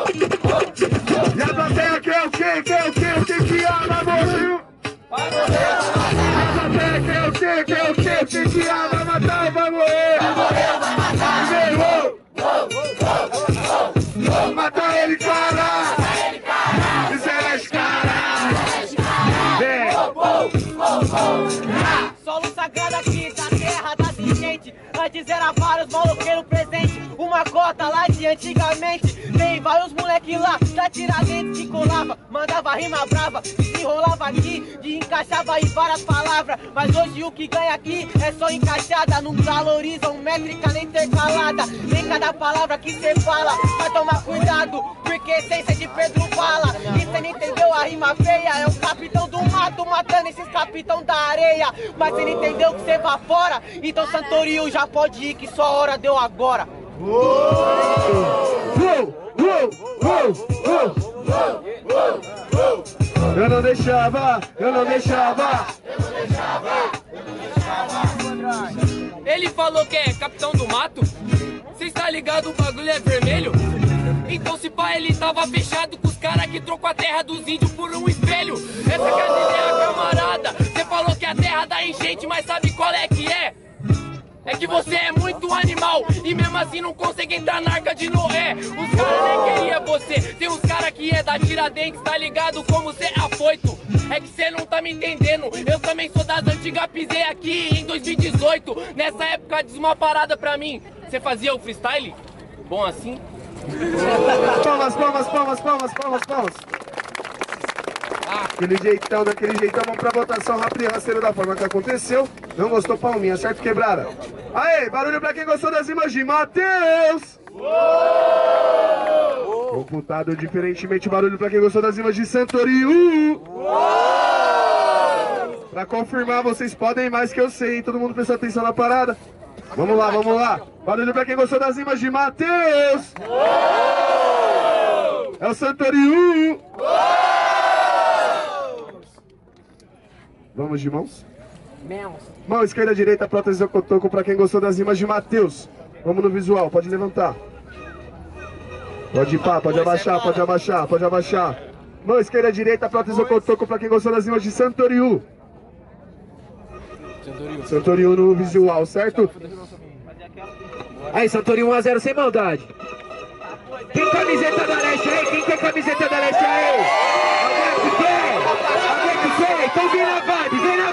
E a plateia quer o quê? Quer o quê? O que que ama, morreu? Vai morrer. E a plateia quer o quê? Quer o quê? O que que ama, vai matar ou vai morrer? Vai morrer, vai matar. Mata ele, cara! Isso é mais cara! Solo sagrado aqui da terra das enchentes. Antes era vários maloqueiros presentes. Uma cota lá de antigamente. Vem, vai os moleque lá da Tiradentes que colava. Mandava rima brava, desenrolava aqui, de encaixava em várias palavras. Mas hoje o que ganha aqui é só encaixada. Não valorizam métrica nem intercalada. Nem cada palavra que cê fala. Vai tomar cuidado, porque essência de Pedro fala. E cê não entendeu a rima feia. É o capitão do mato matando esses capitão da areia. Mas cê não entendeu que cê vai fora. Então Santorio já pode ir, que sua hora deu agora. Eu não deixava. Ele falou que é capitão do mato. Cê está ligado, o bagulho é vermelho. Então se pá, ele tava fechado com os caras que trocou a terra dos índios por um espelho. Essa que é a ideia, camarada. Cê falou que é a terra da enchente, mas sabe qual é que é? É que você é muito animal e mesmo assim não consegue entrar na arca de Noé. Os caras nem queriam você. Tem uns caras que é da Tiradentes, tá ligado como cê é afoito. É que cê não tá me entendendo. Eu também sou das antigas, pisei aqui em 2018. Nessa época diz uma parada pra mim. Cê fazia o freestyle? Bom assim? Palmas. Daquele jeitão, vamos pra votação rápido e rasteiro da forma que aconteceu. Não gostou, palminha, certo, quebrada? Aê, barulho pra quem gostou das rimas de Matheus! Computado diferentemente, barulho pra quem gostou das rimas de Santorio! Pra confirmar, vocês podem ir mais que eu sei, hein? Todo mundo presta atenção na parada? Vamos lá. Barulho pra quem gostou das rimas de Matheus! É o Santorio! Vamos de mãos? Mão esquerda, direita, prótese do cotoco pra quem gostou das rimas de Matheus. Vamos no visual, pode levantar. Pode ir pá, pode abaixar. Mão esquerda, direita, prótese do cotoco pra quem gostou das rimas de Santorio. Santorio no visual, certo? Aí, Santorio 1 a 0 sem maldade. Quem camiseta da Leste aí? Quem quer camiseta da Leste aí? Alguém que quer? Então vem na vibe!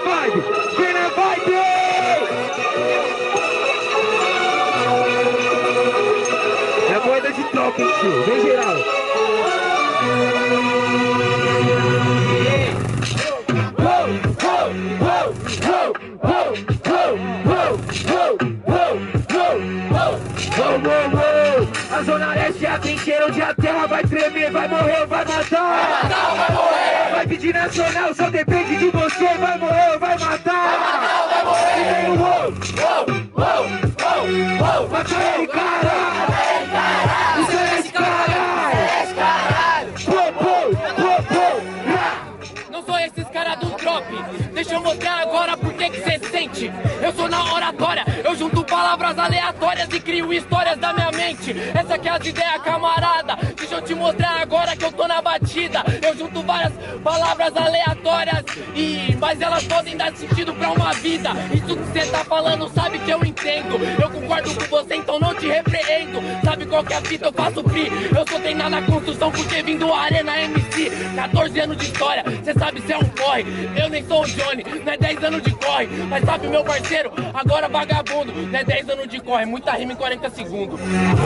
É moeda de troca, hein, tio? Vem geral! A Zona Leste é a trincheira onde a terra vai tremer, vai morrer ou vai matar. Vai morrer. Vai pedir nacional, só depende de você. Vai morrer ou vai matar. Vai morrer. E vem o mata ele, caralho. Isso é esse caralho. Não sou esses caras do drop. Deixa eu mostrar agora por que cê sente. Eu sou na oratória, eu junto palavras aleatórias e crio histórias da minha mente. Essa que é as ideias, camarada. Deixa eu te mostrar agora que eu tô na batida. Eu junto várias palavras aleatórias mas elas podem dar sentido pra uma vida. Isso que cê tá falando sabe que eu entendo. Eu concordo com você, então não te repreendo. Sabe qual que é a fita? Eu faço free. Eu sou treinado na construção porque vim do Arena MC. 14 anos de história, cê sabe cê é um corre. Eu nem sou o Johnny, não é 10 anos de corre. Mas sabe meu parceiro, agora vagabundo. Não é 10 anos de corre, muita rima em 40 segundos.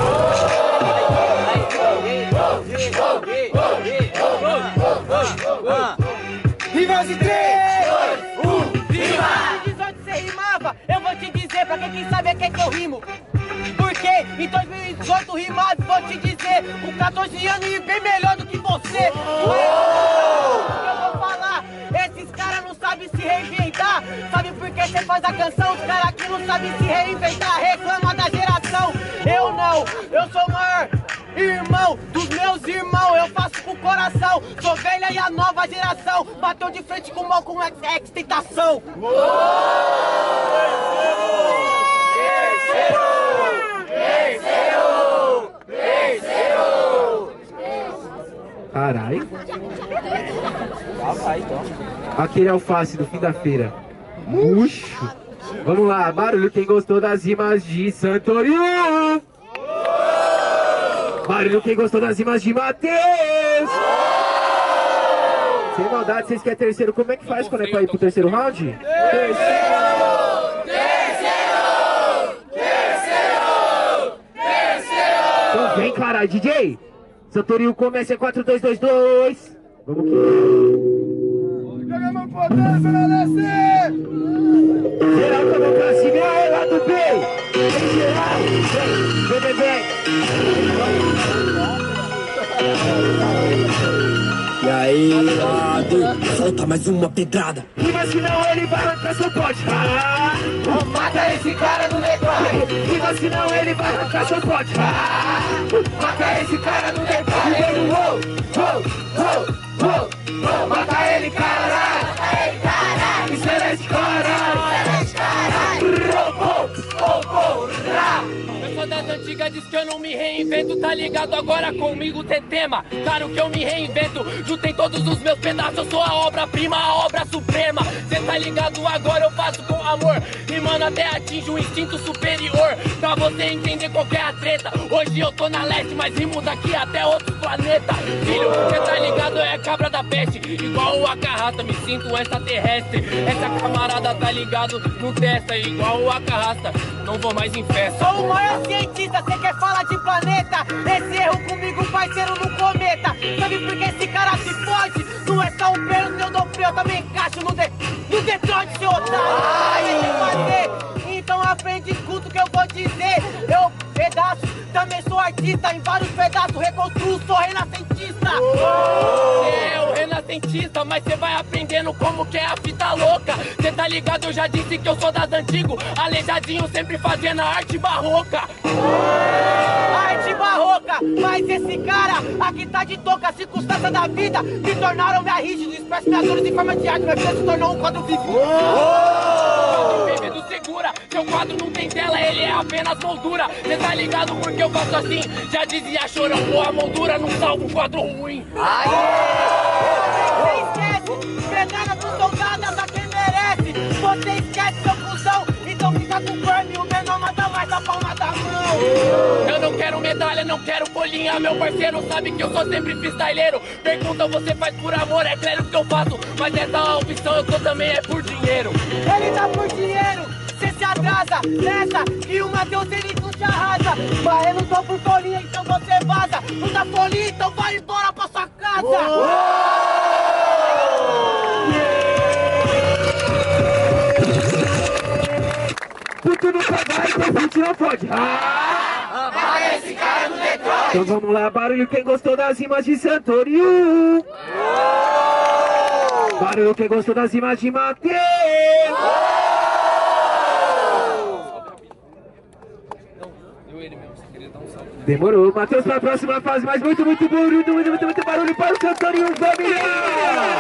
Rima de 3, 2, 1, rima! Em 2018 você rimava, eu vou te dizer pra quem sabe é que eu rimo. Porque em 2018 rimado, vou te dizer, com 14 anos e bem melhor do que você. Eu vou falar, esses caras não sabem se reinventar. Sabe por que você faz a canção? Os caras aqui não sabem se reinventar, reclama da geração. Eu não, eu sou o maior irmão dos meus irmãos, eu faço com o coração. Sou velha e a nova geração bateu de frente com o mal com tentação. Caralho. Aquele alface do fim da feira. Murcho. Vamos lá, barulho quem gostou das rimas de Santorio. Barulho quem gostou das rimas de Matheus. Sem maldade, vocês querem terceiro? Como é que faz quando é pra ir pro terceiro round? Então vem, caralho, DJ. Santorio começa em 4, 2, 2, 2. Vamos que... Joga a mão potência, LC! Geral com a mão pra cima, é lá do B. Vem geral, vem. E aí, lado, solta mais uma pedrada. Rima senão ele vai arrancar seu pote. Mata esse cara do detalhe. Rima senão ele vai arrancar seu pote. Mata esse cara do detalhe. Mata ele, caralho. Excelente, caralho. Eu sou das antigas, diz que eu não me reinvento. Tá ligado agora comigo ter tema? Claro que eu me reinvento. Juntei todos os meus pedaços, eu sou a obra-prima, a obra suprema. Cê tá ligado agora, eu faço com amor. Rimando até atinge um instinto superior. Pra você entender qual que é a treta. Hoje eu tô na leste, mas rimo daqui até outro planeta. Filho, cê tá ligado, é cabra da peste. Igual o Acarrasta, me sinto extraterrestre. Essa camarada tá ligado, não testa. Igual o Acarrasta, não vou mais em festa. Sou o maior cientista, cê quer falar de planeta? Esse erro comigo, parceiro, não cometa. Sabe por que esse cara se fode? Não é só um pelo que eu dou frio, eu também encaixo no Detroit, seu otário. Então aprende, escuta o que eu vou dizer. Eu, pedaço, também sou artista. Em vários pedaços, reconstruo, sou renascentista. É o renascentista, mas cê vai aprendendo como que é a fita louca. Cê tá ligado, eu já disse que eu sou das antigo. Aleijadinho, sempre fazendo a arte barroca. Arte barroca, mas esse cara aqui tá de toca. As circunstâncias da vida me tornaram minha rígido. Expresso minhas dores em forma de arte, mas você se tornou um quadro vivo. Bebê segura, seu quadro não tem tela, ele é apenas moldura. Cê tá ligado porque eu faço assim? Já dizia Chorão, boa moldura não salva um quadro ruim. Você esquece, pedrada pro soldado, essa quem merece. Você esquece, seu cuzão, então fica com o verme. O menor mata mais da palma da mão. Eu não quero medalha, não quero bolinha. Meu parceiro sabe que eu sou sempre freestyleiro. Pergunta, você faz por amor, é claro que eu faço. Mas essa opção eu tô também é por dinheiro. Ele tá por dinheiro, cê se atrasa nessa que o Matheus ele não te arrasa. Mas eu não tô por folia, então você vaza. Não dá folia, então vai embora pra sua casa. Puto nunca vai, então fit não pode. Mata esse cara no Detroit. Então vamos lá, barulho quem gostou das rimas de Santorio. Barulho quem gostou das rimas de Matheus. Demorou, Matheus pra próxima fase, mas muito barulho para o Santorio, família!